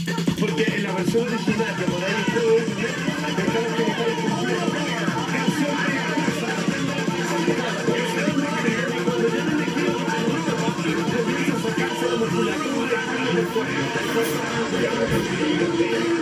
Porque en la versión original que por ahí ustedes dejamos que está incompleta. Canción pegajosa. Cuando ya no le quiero la ropa, comienza a sacarse la musculatura y el fuego.